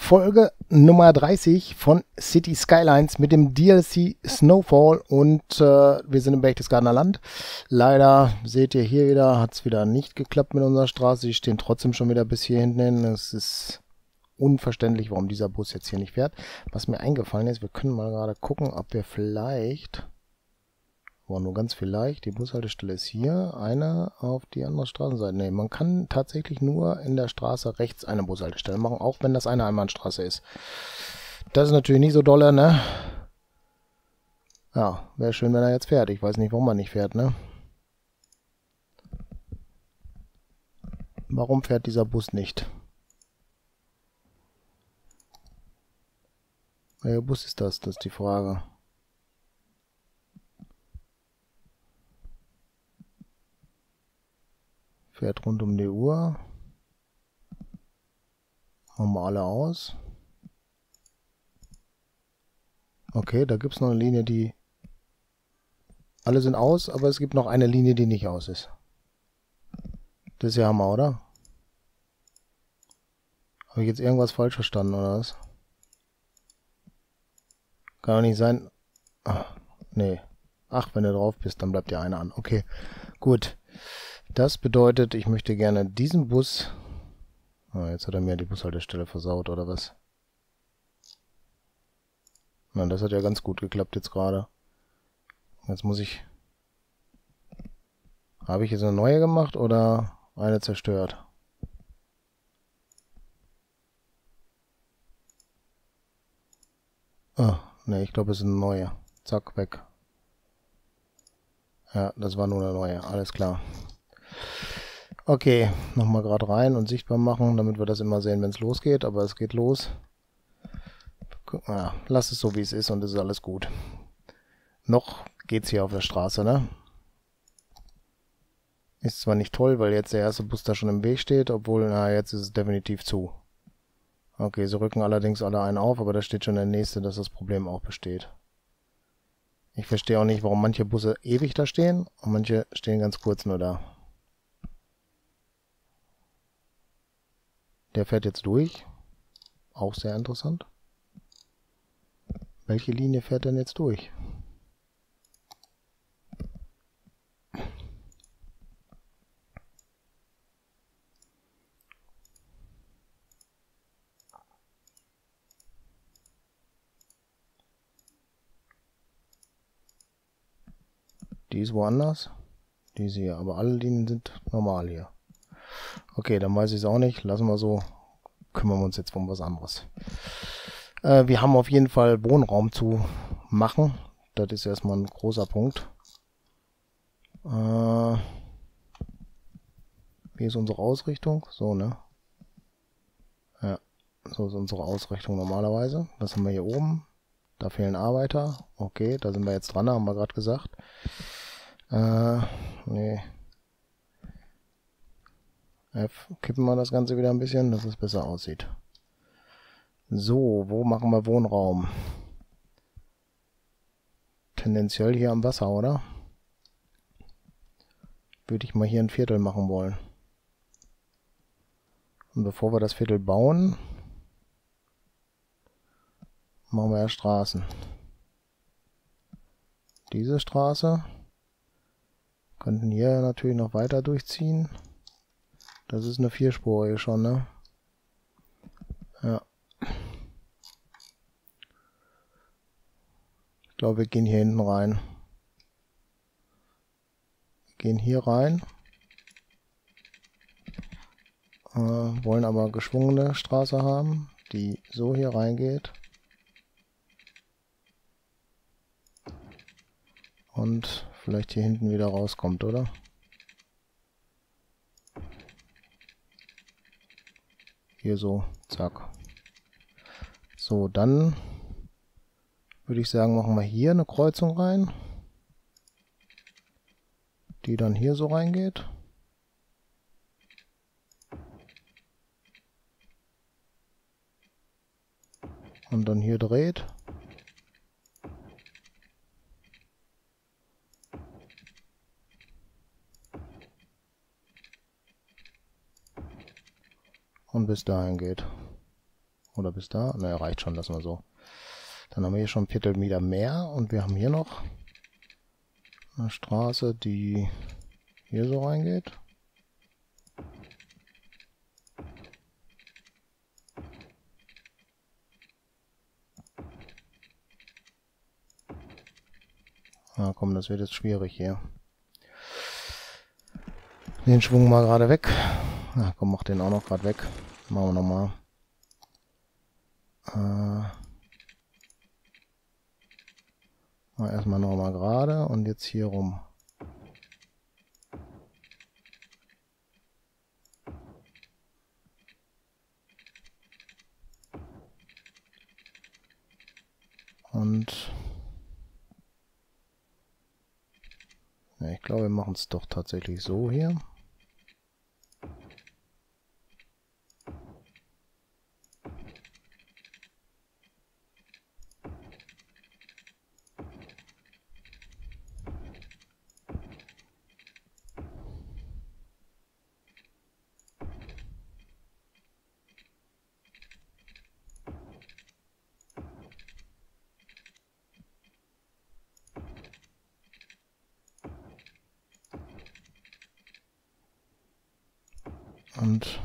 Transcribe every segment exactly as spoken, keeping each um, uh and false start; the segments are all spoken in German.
Folge Nummer dreißig von City Skylines mit dem D L C Snowfall und äh, wir sind im Berchtesgadener Land. Leider seht ihr hier wieder, hat es wieder nicht geklappt mit unserer Straße. Die stehen trotzdem schon wieder bis hier hinten hin. Es ist unverständlich, warum dieser Bus jetzt hier nicht fährt. Was mir eingefallen ist, wir können mal gerade gucken, ob wir vielleicht, aber nur ganz vielleicht, die Bushaltestelle ist hier, eine auf die andere Straßenseite. Ne, man kann tatsächlich nur in der Straße rechts eine Bushaltestelle machen, auch wenn das eine Einbahnstraße ist. Das ist natürlich nicht so dolle, ne? Ja, wäre schön, wenn er jetzt fährt. Ich weiß nicht, warum er nicht fährt, ne? Warum fährt dieser Bus nicht? Welcher Bus ist das? Das ist die Frage. Fährt rund um die Uhr. Machen wir alle aus. Okay, da gibt es noch eine Linie, die... Alle sind aus, aber es gibt noch eine Linie, die nicht aus ist. Das ist ja Hammer, oder? Habe ich jetzt irgendwas falsch verstanden, oder was? Kann doch nicht sein... Ach, nee. Ach, wenn du drauf bist, dann bleibt ja eine an. Okay, gut. Das bedeutet, ich möchte gerne diesen Bus... Oh, jetzt hat er mir die Bushaltestelle versaut, oder was? Na, das hat ja ganz gut geklappt jetzt gerade. Jetzt muss ich... Habe ich jetzt eine neue gemacht oder eine zerstört? Ah, ne, ich glaube, es ist eine neue. Zack, weg. Ja, das war nur eine neue. Alles klar. Okay, nochmal gerade rein und sichtbar machen, damit wir das immer sehen, wenn es losgeht. Aber es geht los. Ja, lass es so, wie es ist und es ist alles gut. Noch geht's hier auf der Straße, ne? Ist zwar nicht toll, weil jetzt der erste Bus da schon im Weg steht, obwohl, na, jetzt ist es definitiv zu. Okay, sie rücken allerdings alle einen auf, aber da steht schon der nächste, dass das Problem auch besteht. Ich verstehe auch nicht, warum manche Busse ewig da stehen und manche stehen ganz kurz nur da. Der fährt jetzt durch. Auch sehr interessant. Welche Linie fährt denn jetzt durch? Die ist woanders. Die ist hier, aber alle Linien sind normal hier. Okay, dann weiß ich es auch nicht. Lassen wir so. Kümmern wir uns jetzt um was anderes. Äh, wir haben auf jeden Fall Wohnraum zu machen. Das ist erstmal ein großer Punkt. Äh, wie ist unsere Ausrichtung? So, ne? Ja, so ist unsere Ausrichtung normalerweise. Was haben wir hier oben? Da fehlen Arbeiter. Okay, da sind wir jetzt dran, haben wir gerade gesagt. Äh, nee. F, kippen wir das Ganze wieder ein bisschen, dass es besser aussieht. So, wo machen wir Wohnraum? Tendenziell hier am Wasser, oder? Würde ich mal hier ein Viertel machen wollen. Und bevor wir das Viertel bauen, machen wir ja Straßen. Diese Straße könnten hier natürlich noch weiter durchziehen. Das ist eine vierspurige schon, ne? Ja. Ich glaube, wir gehen hier hinten rein. Wir gehen hier rein. Äh, wollen aber geschwungene Straße haben, die so hier reingeht. Und vielleicht hier hinten wieder rauskommt, oder? Hier so, zack. So, dann würde ich sagen, machen wir hier eine Kreuzung rein, die dann hier so reingeht. Und dann hier dreht. Und bis dahin geht. Oder bis da? Ne, reicht schon, lassen wir so. Dann haben wir hier schon ein Viertelmeter mehr und wir haben hier noch eine Straße, die hier so reingeht. Na komm, das wird jetzt schwierig hier. Den Schwung mal gerade weg. Na komm, mach den auch noch gerade weg. Machen wir nochmal. Äh, mal erstmal nochmal gerade und jetzt hier rum. Und ja, ich glaube, wir machen es doch tatsächlich so hier. Und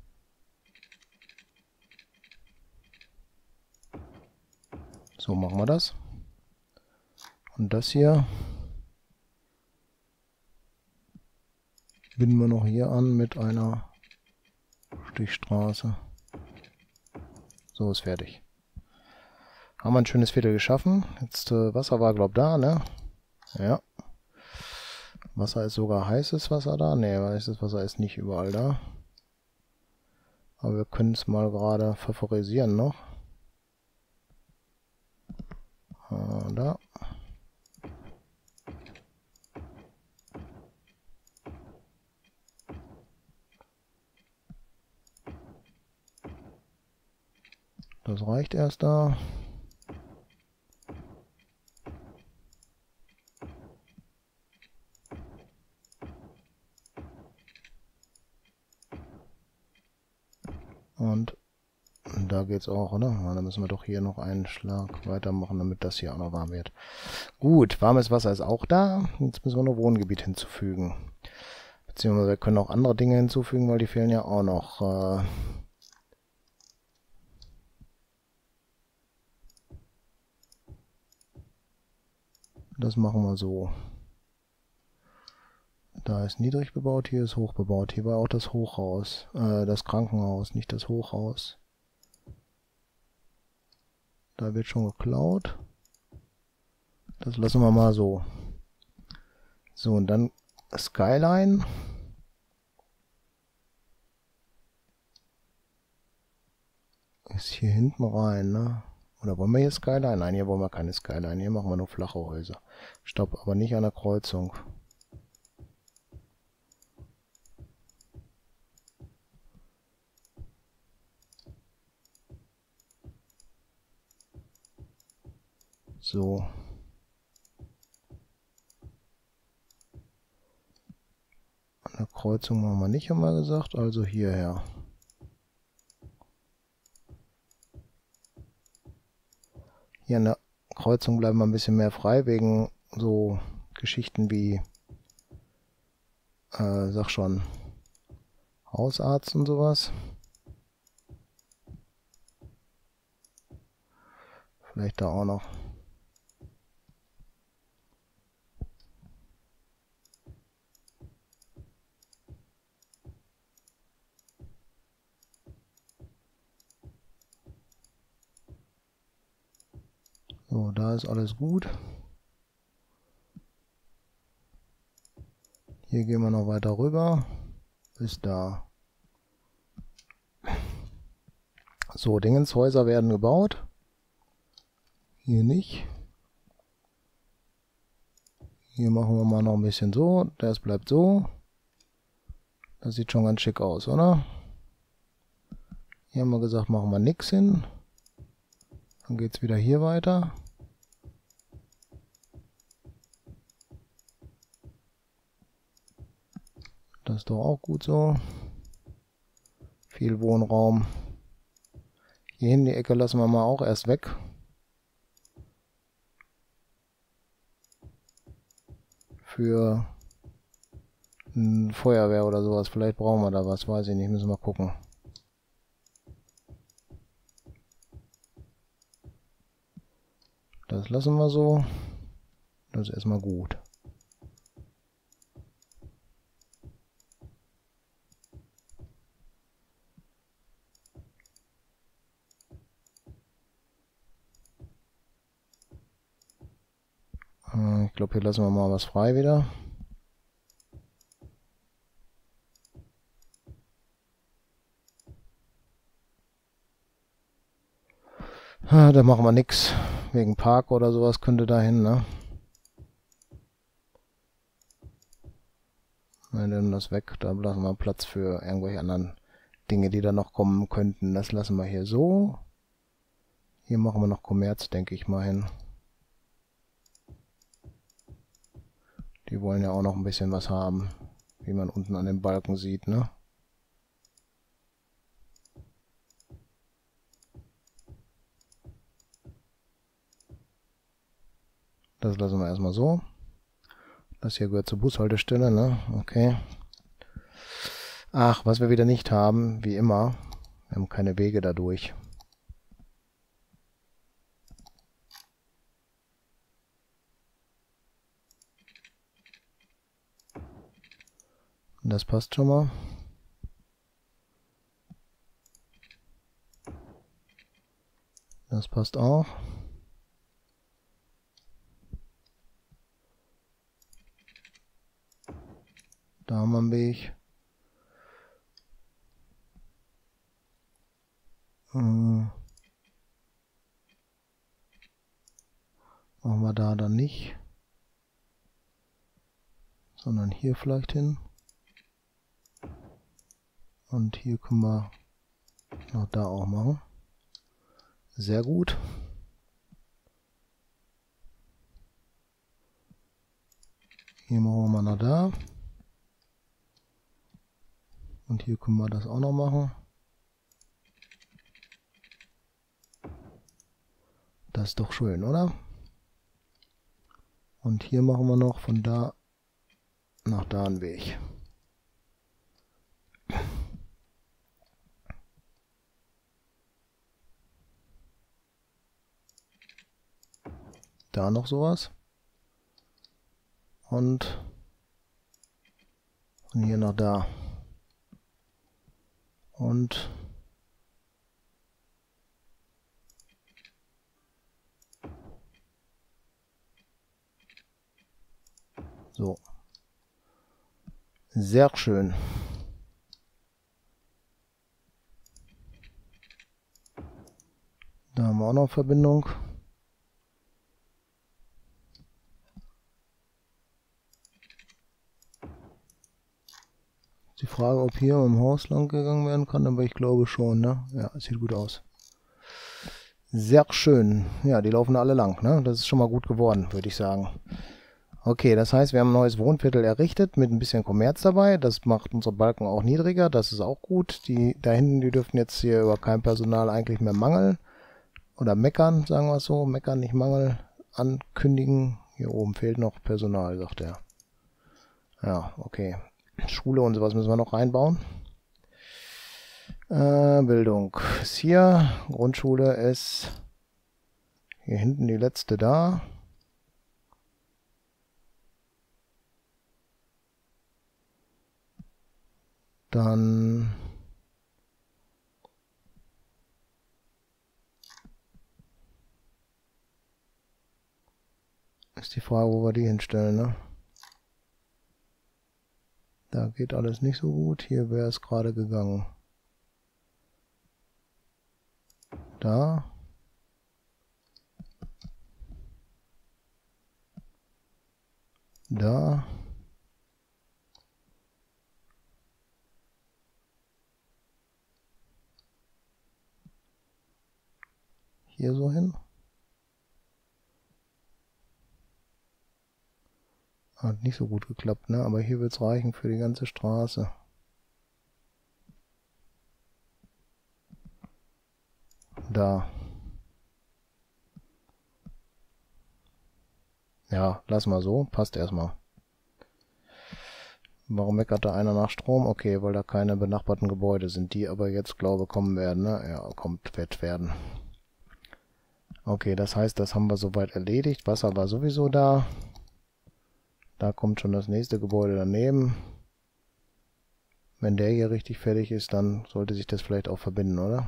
so machen wir das. Und das hier binden wir noch hier an mit einer Stichstraße. So, ist fertig. Haben wir ein schönes Viertel geschaffen. Jetzt äh, Wasser war, glaube ich, da, ne? Ja. Wasser ist sogar heißes Wasser da. Ne, heißes Wasser ist nicht überall da. Aber wir können es mal gerade favorisieren noch. Äh, da. Das reicht erst da. Und da geht's auch, oder? Ja, dann müssen wir doch hier noch einen Schlag weitermachen, damit das hier auch noch warm wird. Gut, warmes Wasser ist auch da. Jetzt müssen wir noch Wohngebiet hinzufügen. Beziehungsweise wir können auch andere Dinge hinzufügen, weil die fehlen ja auch noch. Äh das machen wir so. Da ist niedrig bebaut, hier ist hoch bebaut. Hier war auch das Hochhaus, äh, das Krankenhaus, nicht das Hochhaus. Da wird schon geklaut. Das lassen wir mal so. So, und dann Skyline. Ist hier hinten rein, ne? Oder wollen wir hier Skyline? Nein, hier wollen wir keine Skyline. Hier machen wir nur flache Häuser. Stopp, aber nicht an der Kreuzung. So. An der Kreuzung machen wir nicht, haben wir gesagt. Also hierher. Hier an der Kreuzung bleiben wir ein bisschen mehr frei, wegen so Geschichten wie, äh, sag schon, Hausarzt und sowas. Vielleicht da auch noch. So, da ist alles gut. Hier gehen wir noch weiter rüber. Bis da. So, Dingenshäuser werden gebaut. Hier nicht. Hier machen wir mal noch ein bisschen so. Das bleibt so. Das sieht schon ganz schick aus, oder? Hier haben wir gesagt, machen wir nichts hin. Dann geht es wieder hier weiter. Das ist doch auch gut so. Viel Wohnraum. Hier hin die Ecke lassen wir mal auch erst weg. Für ein Feuerwehr oder sowas. Vielleicht brauchen wir da was, weiß ich nicht. Müssen wir mal gucken. Das lassen wir so. Das ist erstmal gut. Ich glaube, hier lassen wir mal was frei wieder. Ah, da machen wir nichts. Wegen Park oder sowas könnte da hin, ne? Wir nehmen das weg. Da lassen wir Platz für irgendwelche anderen Dinge, die da noch kommen könnten. Das lassen wir hier so. Hier machen wir noch Kommerz, denke ich mal, hin. Die wollen ja auch noch ein bisschen was haben, wie man unten an den Balken sieht, ne? Das lassen wir erstmal so. Das hier gehört zur Bushaltestelle, ne? Okay. Ach, was wir wieder nicht haben, wie immer, wir haben keine Wege dadurch. Das passt schon mal. Das passt auch. Da haben wir einen Weg. Hm. Machen wir da dann nicht. Sondern hier vielleicht hin. Und hier können wir noch da auch machen. Sehr gut. Hier machen wir mal nach da. Und hier können wir das auch noch machen. Das ist doch schön, oder? Und hier machen wir noch von da nach da einen Weg. Da noch sowas. Und von hier nach da. Und so. Sehr schön. Da haben wir auch noch Verbindung. Die Frage, ob hier im Haus lang gegangen werden kann, aber ich glaube schon, ne? Ja, sieht gut aus. Sehr schön. Ja, die laufen alle lang, ne? Das ist schon mal gut geworden, würde ich sagen. Okay, das heißt, wir haben ein neues Wohnviertel errichtet mit ein bisschen Kommerz dabei. Das macht unsere Balken auch niedriger, das ist auch gut. Die da hinten, die dürften jetzt hier über kein Personal eigentlich mehr mangeln. Oder meckern, sagen wir es so. Meckern, nicht Mangel ankündigen. Hier oben fehlt noch Personal, sagt er. Ja, okay. Schule und sowas müssen wir noch reinbauen. Äh, Bildung ist hier. Grundschule ist hier hinten die letzte da. Dann ist die Frage, wo wir die hinstellen, ne? Da geht alles nicht so gut. Hier wäre es gerade gegangen. Da. Da. Hier so hin. Hat nicht so gut geklappt, ne? Aber hier wird es reichen für die ganze Straße. Da. Ja, lass mal so. Passt erstmal. Warum meckert da einer nach Strom? Okay, weil da keine benachbarten Gebäude sind, die aber jetzt, glaube ich, kommen werden. Ne? Ja, kommt, wird werden. Okay, das heißt, das haben wir soweit erledigt. Wasser war sowieso da. Da kommt schon das nächste Gebäude daneben. Wenn der hier richtig fertig ist, dann sollte sich das vielleicht auch verbinden, oder?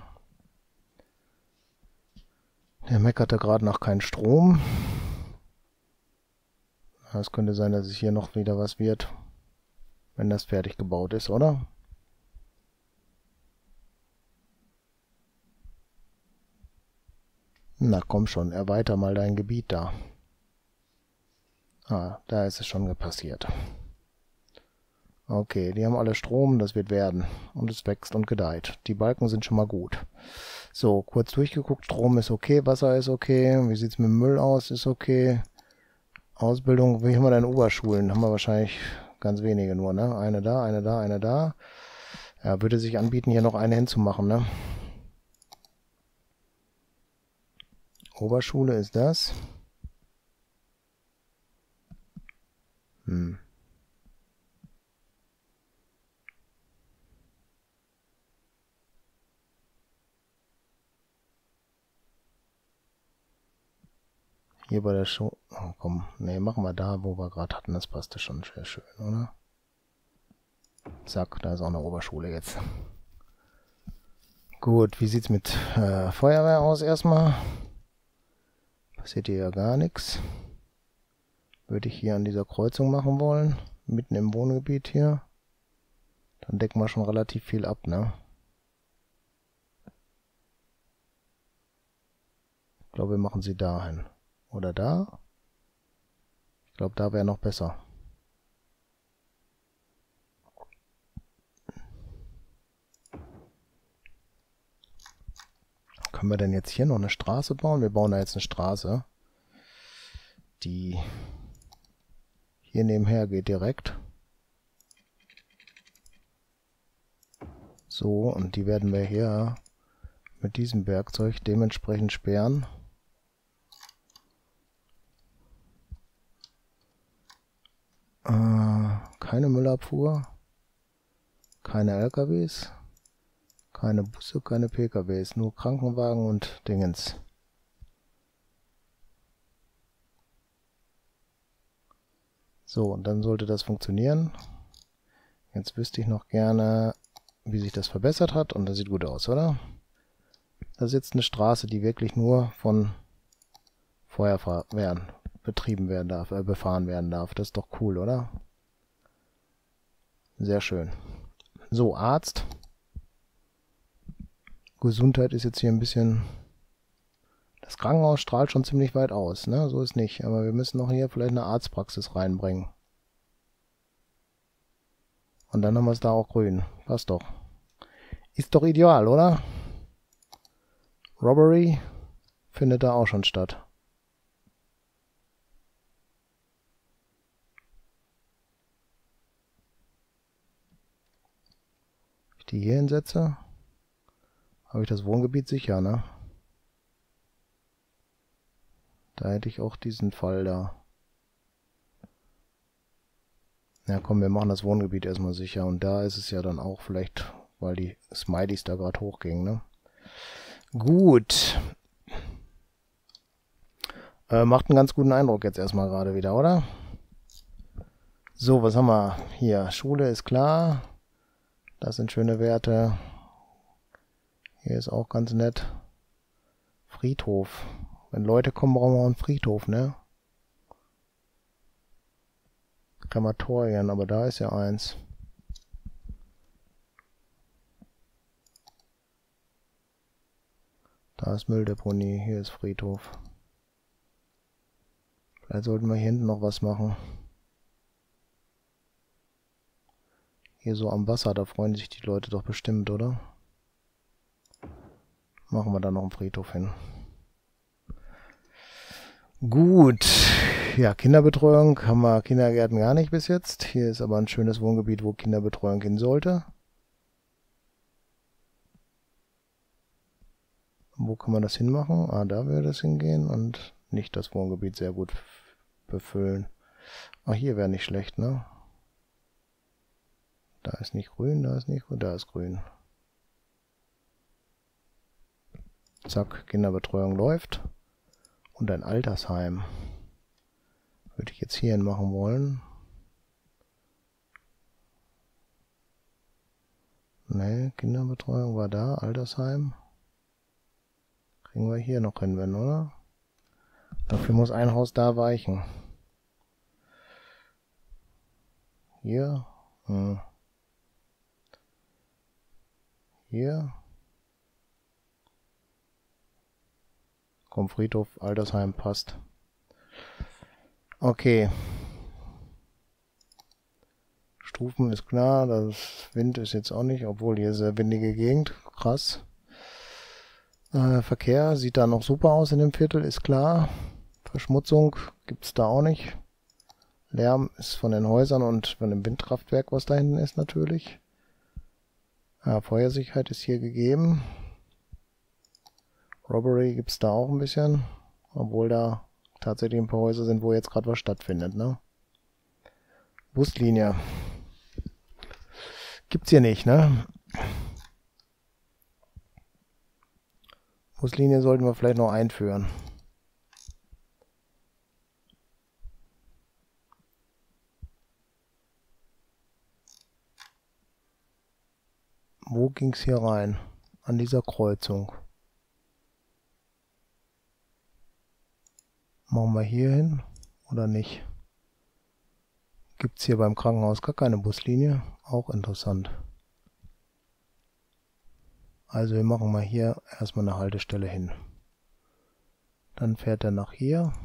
Der meckerte gerade nach keinem Strom. Es könnte sein, dass es hier noch wieder was wird, wenn das fertig gebaut ist, oder? Na komm schon, erweiter mal dein Gebiet da. Ah, da ist es schon passiert. Okay, die haben alle Strom, das wird werden. Und es wächst und gedeiht. Die Balken sind schon mal gut. So, kurz durchgeguckt, Strom ist okay, Wasser ist okay. Wie sieht es mit dem Müll aus? Ist okay. Ausbildung, wie haben wir denn Oberschulen? Haben wir wahrscheinlich ganz wenige nur, ne? Eine da, eine da, eine da. Ja, würde sich anbieten, hier noch eine hinzumachen, ne? Oberschule ist das. Hm. Hier bei der Show. Oh, komm, ne, machen wir da, wo wir gerade hatten. Das passte schon sehr schön, oder? Zack, da ist auch eine Oberschule jetzt. Gut, wie sieht's mit äh, Feuerwehr aus erstmal? Passiert hier ja gar nichts. Würde ich hier an dieser Kreuzung machen wollen. Mitten im Wohngebiet hier. Dann decken wir schon relativ viel ab, ne? Ich glaube, wir machen sie dahin. Oder da? Ich glaube, da wäre noch besser. Können wir denn jetzt hier noch eine Straße bauen? Wir bauen da jetzt eine Straße, die hier nebenher geht direkt. So, und die werden wir hier mit diesem Werkzeug dementsprechend sperren. Äh, keine Müllabfuhr, keine L K Ws, keine Busse, keine P K Ws, nur Krankenwagen und Dingens. So, und dann sollte das funktionieren. Jetzt wüsste ich noch gerne, wie sich das verbessert hat, und das sieht gut aus, oder? Das ist jetzt eine Straße, die wirklich nur von Feuerwehren betrieben werden darf, äh, befahren werden darf. Das ist doch cool, oder? Sehr schön. So, Arzt. Gesundheit ist jetzt hier ein bisschen... Das Krankenhaus strahlt schon ziemlich weit aus, ne? So ist nicht. Aber wir müssen noch hier vielleicht eine Arztpraxis reinbringen. Und dann haben wir es da auch grün. Passt doch. Ist doch ideal, oder? Robbery findet da auch schon statt. Wenn ich die hier hinsetze, habe ich das Wohngebiet sicher, ne? Da hätte ich auch diesen Fall da. Ja komm, wir machen das Wohngebiet erstmal sicher. Und da ist es ja dann auch vielleicht, weil die Smileys da gerade hochgingen, ne? Gut. Äh, macht einen ganz guten Eindruck jetzt erstmal gerade wieder, oder? So, was haben wir hier? Schule ist klar. Das sind schöne Werte. Hier ist auch ganz nett. Friedhof. Wenn Leute kommen, brauchen wir auch einen Friedhof, ne? Krematorien, aber da ist ja eins. Da ist Mülldeponie, hier ist Friedhof. Vielleicht sollten wir hier hinten noch was machen. Hier so am Wasser, da freuen sich die Leute doch bestimmt, oder? Machen wir da noch einen Friedhof hin. Gut. Ja, Kinderbetreuung haben wir Kindergärten gar nicht bis jetzt. Hier ist aber ein schönes Wohngebiet, wo Kinderbetreuung hin sollte. Wo kann man das hinmachen? Ah, da würde das hingehen und nicht das Wohngebiet sehr gut befüllen. Ah, hier wäre nicht schlecht, ne? Da ist nicht grün, da ist nicht grün, da ist grün. Zack, Kinderbetreuung läuft. Und ein Altersheim. Würde ich jetzt hierhin machen wollen. Ne, Kinderbetreuung war da, Altersheim. Kriegen wir hier noch hin, wenn, oder? Dafür muss ein Haus da weichen. Hier. Hm. Hier. Komm, Friedhof, Altersheim passt. Okay. Stufen ist klar, das Wind ist jetzt auch nicht, obwohl hier sehr windige Gegend. Krass. Äh, Verkehr sieht da noch super aus in dem Viertel, ist klar. Verschmutzung gibt es da auch nicht. Lärm ist von den Häusern und von dem Windkraftwerk, was da hinten ist natürlich. Ja, Feuersicherheit ist hier gegeben. Robbery gibt es da auch ein bisschen, obwohl da tatsächlich ein paar Häuser sind, wo jetzt gerade was stattfindet, ne? Buslinie. Gibt's hier nicht, ne? Buslinie sollten wir vielleicht noch einführen. Wo ging's hier rein? An dieser Kreuzung. Machen wir hier hin oder nicht? Gibt es hier beim Krankenhaus gar keine Buslinie? Auch interessant. Also wir machen mal hier erstmal eine Haltestelle hin. Dann fährt er nach hier.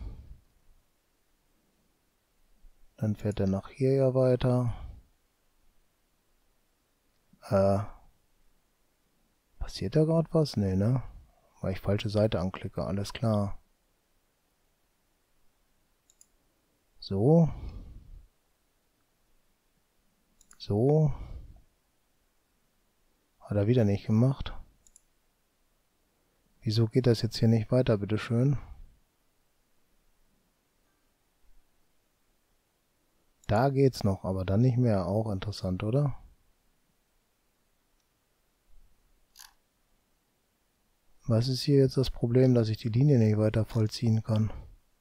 Dann fährt er nach hier ja weiter. Äh, passiert da gerade was? Nee, ne? Weil ich falsche Seite anklicke, alles klar. So. So. Hat er wieder nicht gemacht. Wieso geht das jetzt hier nicht weiter, bitteschön? Da geht's noch, aber dann nicht mehr. Auch interessant, oder? Was ist hier jetzt das Problem, dass ich die Linie nicht weiter vollziehen kann?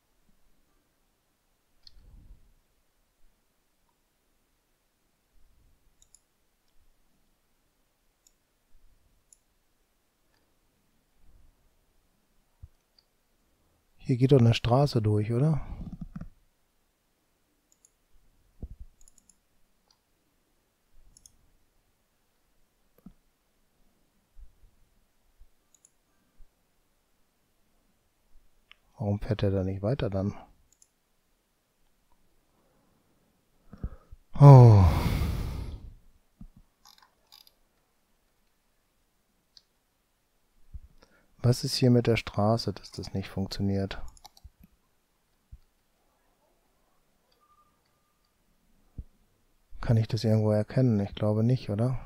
Hier geht doch eine Straße durch, oder? Warum fährt er da nicht weiter dann? Oh. Was ist hier mit der Straße, dass das nicht funktioniert? Kann ich das irgendwo erkennen? Ich glaube nicht, oder?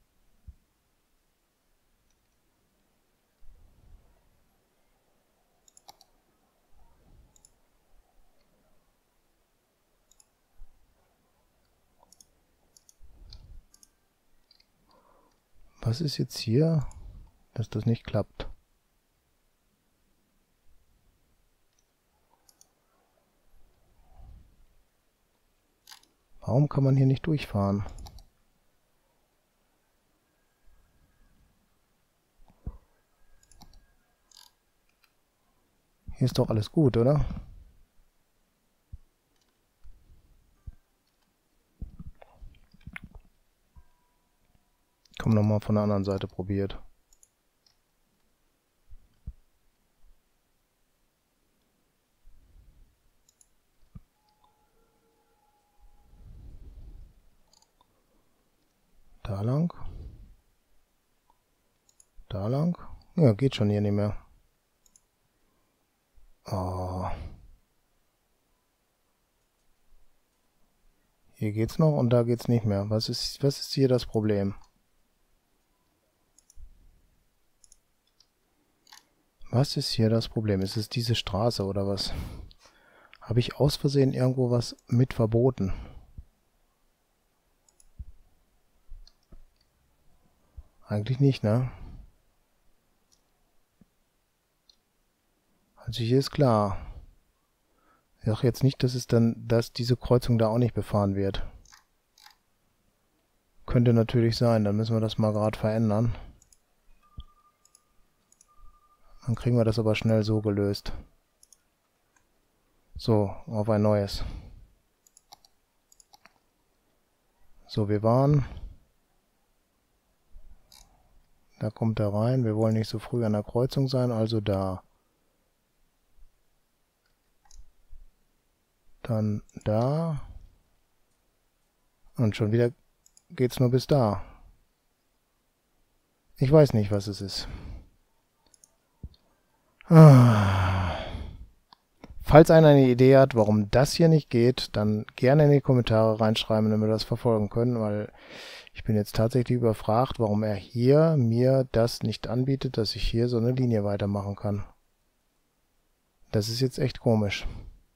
Was ist jetzt hier, dass das nicht klappt? Warum kann man hier nicht durchfahren? Hier ist doch alles gut, oder? Komm, nochmal von der anderen Seite probiert. Da lang. Da lang. Ja, geht schon hier nicht mehr. Oh. Hier geht's noch und da geht's nicht mehr. Was ist, was ist hier das Problem? Was ist hier das Problem? Ist es diese Straße oder was? Habe ich aus Versehen irgendwo was mit verboten? Eigentlich nicht, ne? Also hier ist klar. Ich sage jetzt nicht, dass es dann, dass diese Kreuzung da auch nicht befahren wird. Könnte natürlich sein, dann müssen wir das mal gerade verändern. Dann kriegen wir das aber schnell so gelöst. So, auf ein neues. So, wir waren... Da kommt er rein. Wir wollen nicht so früh an der Kreuzung sein, also da. Dann da. Und schon wieder geht's nur bis da. Ich weiß nicht, was es ist. Ah. Falls einer eine Idee hat, warum das hier nicht geht, dann gerne in die Kommentare reinschreiben, damit wir das verfolgen können, weil ich bin jetzt tatsächlich überfragt, warum er hier mir das nicht anbietet, dass ich hier so eine Linie weitermachen kann. Das ist jetzt echt komisch.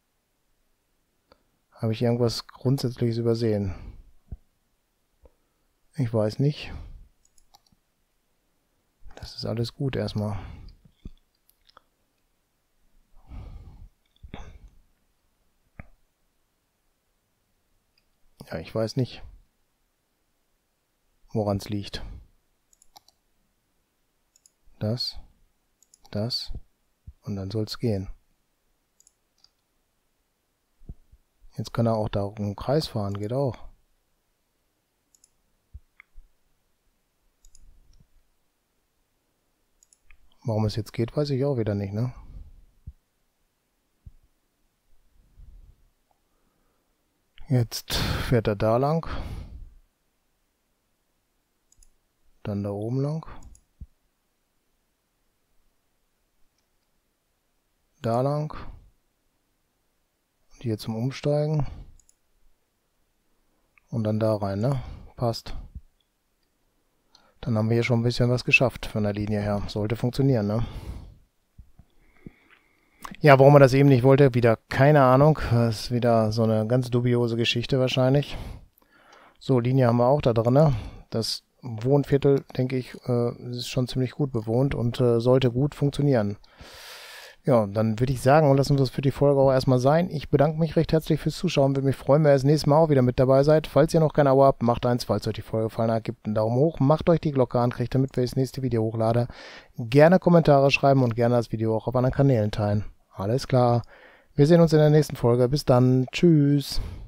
Habe ich irgendwas Grundsätzliches übersehen? Ich weiß nicht. Das ist alles gut erstmal. Ja, ich weiß nicht, woran es liegt. Das, das und dann soll es gehen. Jetzt kann er auch da im Kreis fahren, geht auch. Warum es jetzt geht, weiß ich auch wieder nicht, ne? Jetzt fährt er da lang. Dann da oben lang. Da lang. Und hier zum Umsteigen. Und dann da rein, ne? Passt. Dann haben wir hier schon ein bisschen was geschafft von der Linie her. Sollte funktionieren, ne? Ja, warum er das eben nicht wollte, wieder keine Ahnung. Das ist wieder so eine ganz dubiose Geschichte wahrscheinlich. So, Linie haben wir auch da drin, ne? Das Wohnviertel, denke ich, äh, ist schon ziemlich gut bewohnt und äh, sollte gut funktionieren. Ja, dann würde ich sagen, lassen wir das für die Folge auch erstmal sein. Ich bedanke mich recht herzlich fürs Zuschauen. Würde mich freuen, wenn ihr das nächste Mal auch wieder mit dabei seid. Falls ihr noch kein Abo habt, macht eins. Falls euch die Folge gefallen hat, gebt einen Daumen hoch. Macht euch die Glocke an, kriegt damit, wenn ich das nächste Video hochlade. Gerne Kommentare schreiben und gerne das Video auch auf anderen Kanälen teilen. Alles klar. Wir sehen uns in der nächsten Folge. Bis dann. Tschüss.